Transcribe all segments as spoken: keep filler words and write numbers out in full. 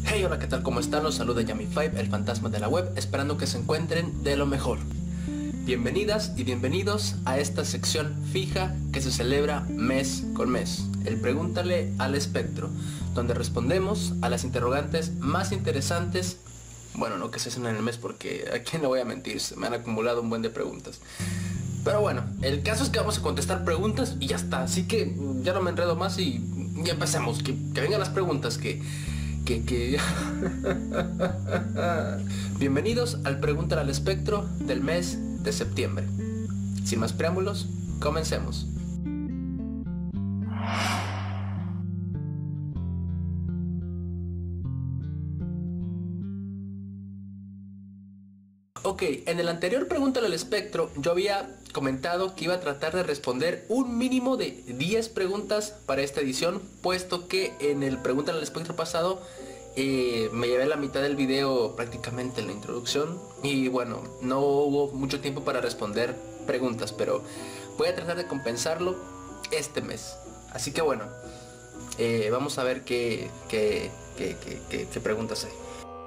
Hey, hola, ¿qué tal? ¿Cómo están? Los saluda Yami Five, el fantasma de la web, esperando que se encuentren de lo mejor. Bienvenidas y bienvenidos a esta sección fija que se celebra mes con mes, el Pregúntale al Espectro, donde respondemos a las interrogantes más interesantes. Bueno, no que se hacen en el mes, porque a quién le voy a mentir, se me han acumulado un buen de preguntas. Pero bueno, el caso es que vamos a contestar preguntas y ya está, así que ya no me enredo más y ya empecemos, que, que vengan las preguntas, que... que... que... Bienvenidos al Pregúntale al Espectro del mes de septiembre. Sin más preámbulos, comencemos. Ok, en el anterior Pregúntale al Espectro yo había comentado que iba a tratar de responder un mínimo de diez preguntas para esta edición, puesto que en el Pregúntale al Espectro pasado eh, me llevé la mitad del video prácticamente en la introducción y bueno, no hubo mucho tiempo para responder preguntas, pero voy a tratar de compensarlo este mes. Así que bueno, eh, vamos a ver qué, qué, qué, qué, qué, qué preguntas hay.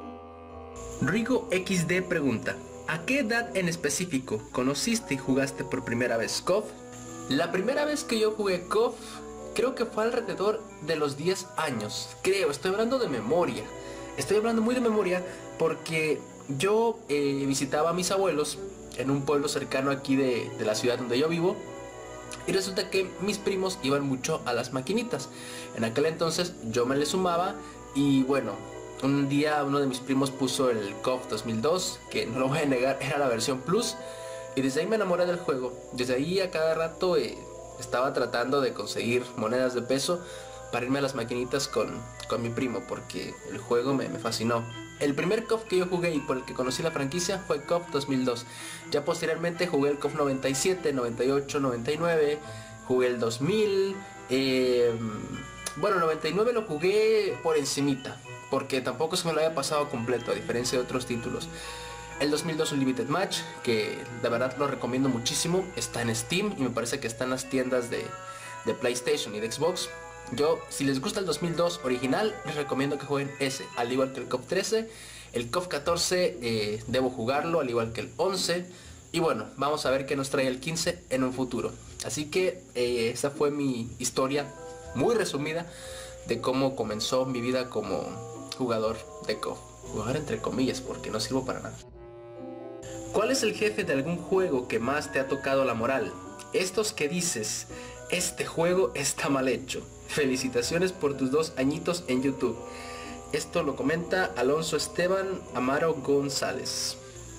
Rigo equis de pregunta: ¿a qué edad en específico conociste y jugaste por primera vez C O F? La primera vez que yo jugué C O F creo que fue alrededor de los diez años. Creo, estoy hablando de memoria. Estoy hablando muy de memoria porque yo eh, visitaba a mis abuelos en un pueblo cercano aquí de, de la ciudad donde yo vivo. Y resulta que mis primos iban mucho a las maquinitas. En aquel entonces yo me les sumaba y bueno, un día uno de mis primos puso el C O F dos mil dos, que no lo voy a negar, era la versión Plus. Y desde ahí me enamoré del juego. Desde ahí a cada rato eh, estaba tratando de conseguir monedas de peso para irme a las maquinitas con, con mi primo, porque el juego me, me fascinó. El primer C O F que yo jugué y por el que conocí la franquicia fue C O F dos mil dos. Ya posteriormente jugué el C O F noventa y siete, noventa y ocho, noventa y nueve, jugué el dos mil. Eh, bueno, noventa y nueve lo jugué por encimita, porque tampoco se me lo había pasado completo, a diferencia de otros títulos. El dos mil dos Unlimited Match, que de verdad lo recomiendo muchísimo, está en Steam y me parece que está en las tiendas de, de PlayStation y de Xbox. Yo, si les gusta el dos mil dos original, les recomiendo que jueguen ese, al igual que el C O F trece. El C O F catorce eh, debo jugarlo, al igual que el once. Y bueno, vamos a ver qué nos trae el quince en un futuro. Así que eh, esa fue mi historia muy resumida de cómo comenzó mi vida como jugador de C O F. Jugador entre comillas, porque no sirvo para nada. ¿Cuál es el jefe de algún juego que más te ha tocado la moral? Estos que dices, este juego está mal hecho. Felicitaciones por tus dos añitos en YouTube. Esto lo comenta Alonso Esteban Amaro González.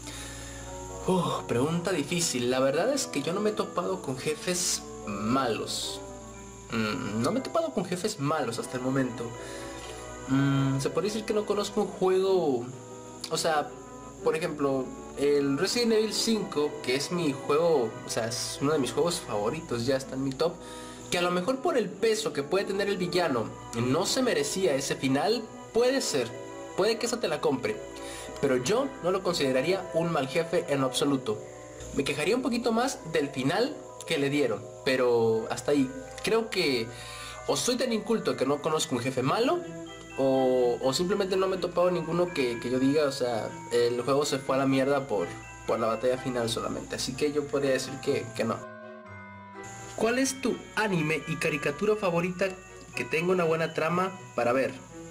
Uh, pregunta difícil. La verdad es que yo no me he topado con jefes malos. Mm, no me he topado con jefes malos hasta el momento. Mm, se puede decir que no conozco un juego. O sea, por ejemplo, el Resident Evil cinco, que es mi juego, o sea, es uno de mis juegos favoritos, ya está en mi top, que a lo mejor por el peso que puede tener el villano no se merecía ese final. Puede ser, puede que esa te la compre, pero yo no lo consideraría un mal jefe en lo absoluto. Me quejaría un poquito más del final que le dieron, pero hasta ahí. Creo que o soy tan inculto que no conozco un jefe malo, O, o simplemente no me he topado ninguno que, que yo diga, o sea, el juego se fue a la mierda por, por la batalla final solamente. Así que yo podría decir que, que no. ¿Cuál es tu anime y caricatura favorita que tenga una buena trama para ver?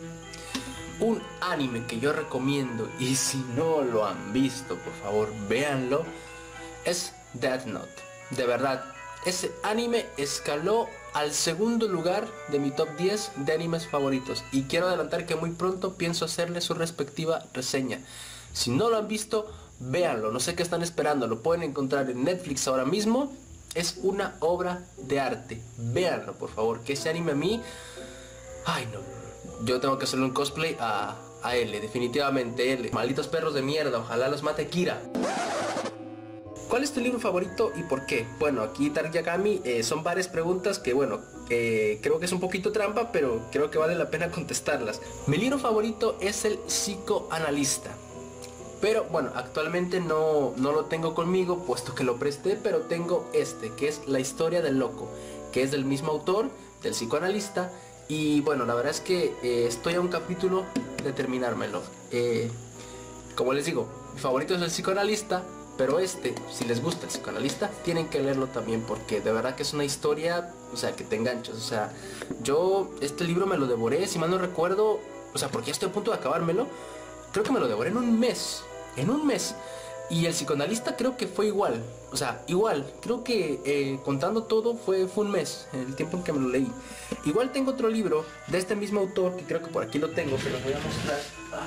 Un anime que yo recomiendo, y si no lo han visto, por favor, véanlo, es Death Note. De verdad, ese anime escaló al segundo lugar de mi top diez de animes favoritos. Y quiero adelantar que muy pronto pienso hacerle su respectiva reseña. Si no lo han visto, véanlo. No sé qué están esperando. Lo pueden encontrar en Netflix ahora mismo. Es una obra de arte. Véanlo, por favor. Que ese anime a mí... Ay, no. Yo tengo que hacerle un cosplay a, a L. Definitivamente L. Malditos perros de mierda. Ojalá los mate Kira. ¿Cuál es tu libro favorito y por qué? Bueno, aquí Dark Yagami eh, son varias preguntas que bueno, eh, creo que es un poquito trampa, pero creo que vale la pena contestarlas. Mi libro favorito es el Psicoanalista, pero bueno, actualmente no, no lo tengo conmigo, puesto que lo presté, pero tengo este, que es La historia del loco, que es del mismo autor, del psicoanalista, Y bueno, la verdad es que eh, estoy a un capítulo de terminármelo. Eh, como les digo, mi favorito es el psicoanalista, pero este, si les gusta el psicoanalista, tienen que leerlo también, porque de verdad que es una historia, o sea, que te enganchas. O sea, yo este libro me lo devoré, si mal no recuerdo, o sea, porque ya estoy a punto de acabármelo. Creo que me lo devoré en un mes, en un mes. Y el psicoanalista creo que fue igual, o sea, igual, creo que eh, contando todo fue, fue un mes, el tiempo en que me lo leí. Igual tengo otro libro de este mismo autor, que creo que por aquí lo tengo, que los voy a mostrar,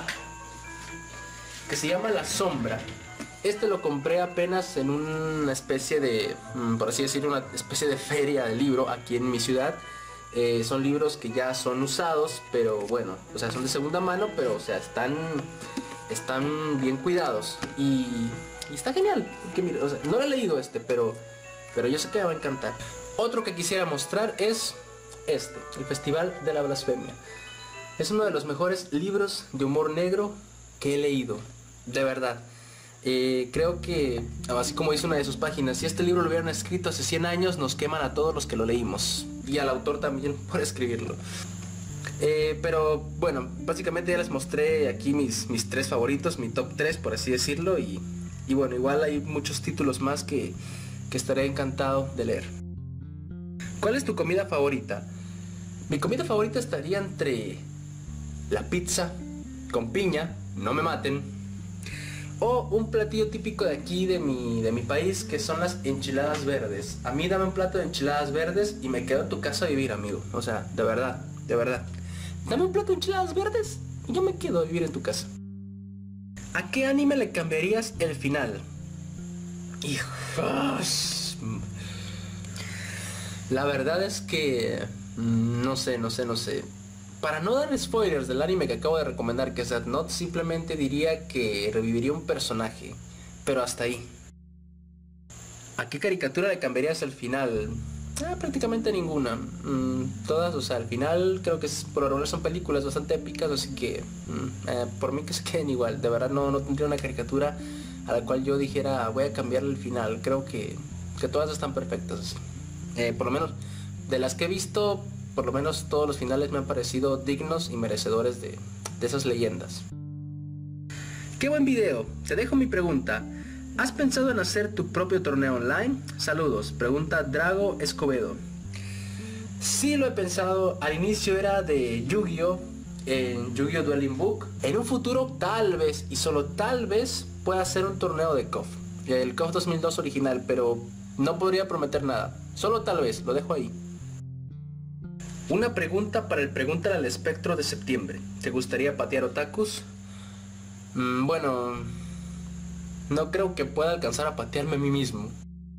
que se llama La Sombra. Este lo compré apenas en una especie de, por así decirlo, una especie de feria de libro aquí en mi ciudad. Eh, son libros que ya son usados, pero bueno, o sea, son de segunda mano, pero o sea, están... están bien cuidados y, y está genial porque, mira, o sea, no lo he leído este, pero pero yo sé que me va a encantar. Otro que quisiera mostrar es este, El Festival de la Blasfemia. Es uno de los mejores libros de humor negro que he leído, de verdad. Eh, creo que, así como dice una de sus páginas, si este libro lo hubieran escrito hace cien años, nos queman a todos los que lo leímos, y al autor también por escribirlo. Eh, pero bueno, básicamente ya les mostré aquí mis, mis tres favoritos, mi top tres por así decirlo, y, y bueno, igual hay muchos títulos más que, que estaré encantado de leer. ¿Cuál es tu comida favorita? Mi comida favorita estaría entre la pizza con piña, no me maten, o un platillo típico de aquí de mi, de mi país, que son las enchiladas verdes. A mí dame un plato de enchiladas verdes y me quedo en tu casa a vivir, amigo. O sea, de verdad, de verdad. Dame un plato de enchiladas verdes y yo me quedo a vivir en tu casa. ¿A qué anime le cambiarías el final? Hijos. La verdad es que... No sé, no sé, no sé. Para no dar spoilers del anime que acabo de recomendar, que es Death Note, simplemente diría que reviviría un personaje. Pero hasta ahí. ¿A qué caricatura le cambiarías el final? Ah, prácticamente ninguna. Mm, todas, o sea, al final creo que es, por lo regular son películas bastante épicas, así que mm, eh, por mí que se queden igual. De verdad no, no tendría una caricatura a la cual yo dijera voy a cambiarle el final. Creo que, que todas están perfectas. Eh, por lo menos de las que he visto, por lo menos todos los finales me han parecido dignos y merecedores de, de esas leyendas. ¡Qué buen video! Te dejo mi pregunta. ¿Has pensado en hacer tu propio torneo online? Saludos, pregunta Drago Escobedo. Sí lo he pensado, al inicio era de Yu-Gi-Oh! En Yu-Gi-Oh! Dueling Book. En un futuro tal vez, y solo tal vez, pueda hacer un torneo de K O F. El K O F dos mil dos original, pero no podría prometer nada. Solo tal vez, lo dejo ahí. Una pregunta para el Pregúntale al Espectro de septiembre. ¿Te gustaría patear otakus? Mm, bueno... No creo que pueda alcanzar a patearme a mí mismo.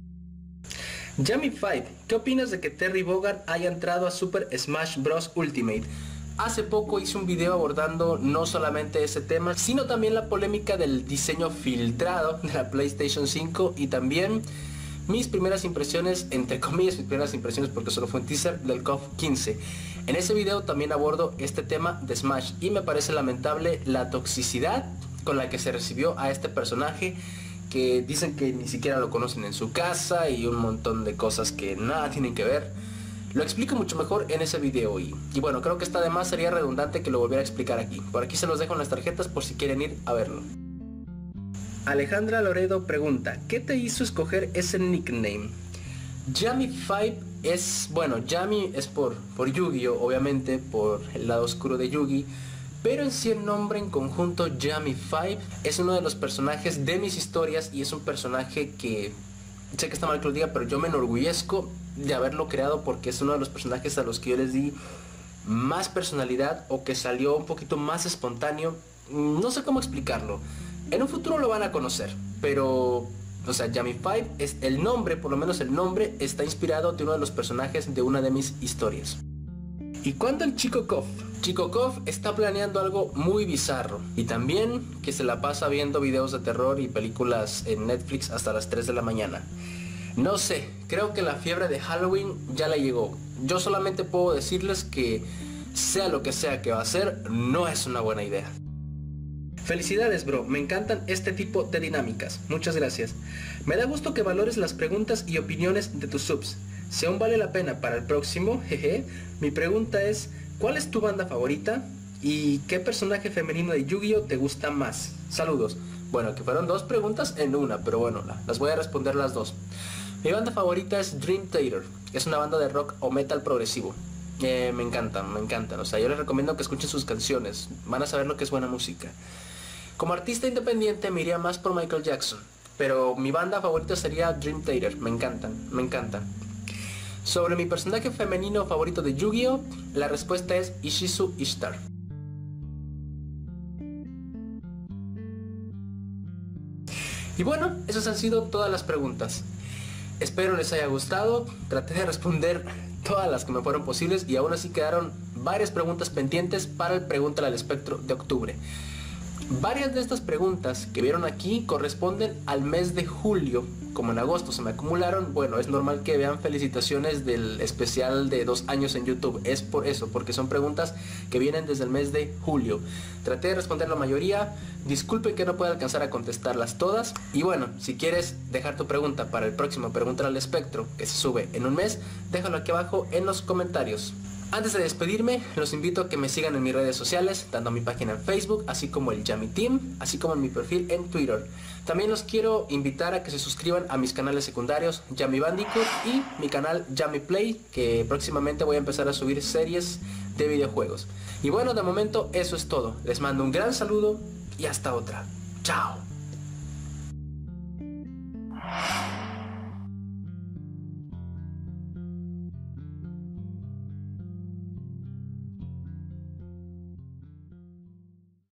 Jamie Five, ¿qué opinas de que Terry Bogard haya entrado a Super Smash Bros. Ultimate? Hace poco hice un video abordando no solamente ese tema, sino también la polémica del diseño filtrado de la PlayStation cinco y también mis primeras impresiones, entre comillas mis primeras impresiones porque solo fue un teaser, del K O F quince. En ese video también abordo este tema de Smash y me parece lamentable la toxicidad con la que se recibió a este personaje, que dicen que ni siquiera lo conocen en su casa y un montón de cosas que nada tienen que ver. Lo explico mucho mejor en ese video y, y bueno, creo que está de más, sería redundante que lo volviera a explicar aquí. Por aquí se los dejo en las tarjetas por si quieren ir a verlo. Alejandra Loredo pregunta, ¿qué te hizo escoger ese nickname? Jamie Five es, bueno, Jamie es por, por Yu-Gi-Oh, obviamente, por el lado oscuro de Yugi. Pero en sí el nombre en conjunto Jamie Five es uno de los personajes de mis historias y es un personaje que, sé que está mal que lo diga, pero yo me enorgullezco de haberlo creado porque es uno de los personajes a los que yo les di más personalidad o que salió un poquito más espontáneo. No sé cómo explicarlo. En un futuro lo van a conocer, pero, o sea, Jamie Five es el nombre, por lo menos el nombre, está inspirado de uno de los personajes de una de mis historias. ¿Y cuándo el Chico K O F? Chico K O F está planeando algo muy bizarro y también que se la pasa viendo videos de terror y películas en Netflix hasta las tres de la mañana. No sé, creo que la fiebre de Halloween ya le llegó. Yo solamente puedo decirles que sea lo que sea que va a hacer, no es una buena idea. Felicidades, bro, me encantan este tipo de dinámicas, muchas gracias. Me da gusto que valores las preguntas y opiniones de tus subs. Si aún vale la pena para el próximo, jeje, mi pregunta es, ¿Cuál es tu banda favorita? ¿Y qué personaje femenino de Yu-Gi-Oh te gusta más? Saludos. Bueno, que fueron dos preguntas en una, pero bueno, las voy a responder las dos. Mi banda favorita es Dream Theater. Es una banda de rock o metal progresivo. Eh, me encantan, me encantan. O sea, yo les recomiendo que escuchen sus canciones. Van a saber lo que es buena música. Como artista independiente me iría más por Michael Jackson. Pero mi banda favorita sería Dream Theater. Me encantan, me encantan. Sobre mi personaje femenino favorito de Yu-Gi-Oh, la respuesta es Ishizu Ishtar. Y bueno, esas han sido todas las preguntas. Espero les haya gustado. Traté de responder todas las que me fueron posibles y aún así quedaron varias preguntas pendientes para el Pregúntale al Espectro de octubre. Varias de estas preguntas que vieron aquí corresponden al mes de julio. Como en agosto se me acumularon, bueno, es normal que vean felicitaciones del especial de dos años en YouTube. Es por eso, porque son preguntas que vienen desde el mes de julio. Traté de responder la mayoría. Disculpen que no pueda alcanzar a contestarlas todas. Y bueno, si quieres dejar tu pregunta para el próximo Pregúntale al Espectro, que se sube en un mes, déjalo aquí abajo en los comentarios. Antes de despedirme, los invito a que me sigan en mis redes sociales, tanto mi página en Facebook, así como el Yami Team, así como en mi perfil en Twitter. También los quiero invitar a que se suscriban a mis canales secundarios, Yami Bandicoot y mi canal Yami Play, que próximamente voy a empezar a subir series de videojuegos. Y bueno, de momento eso es todo. Les mando un gran saludo y hasta otra. Chao.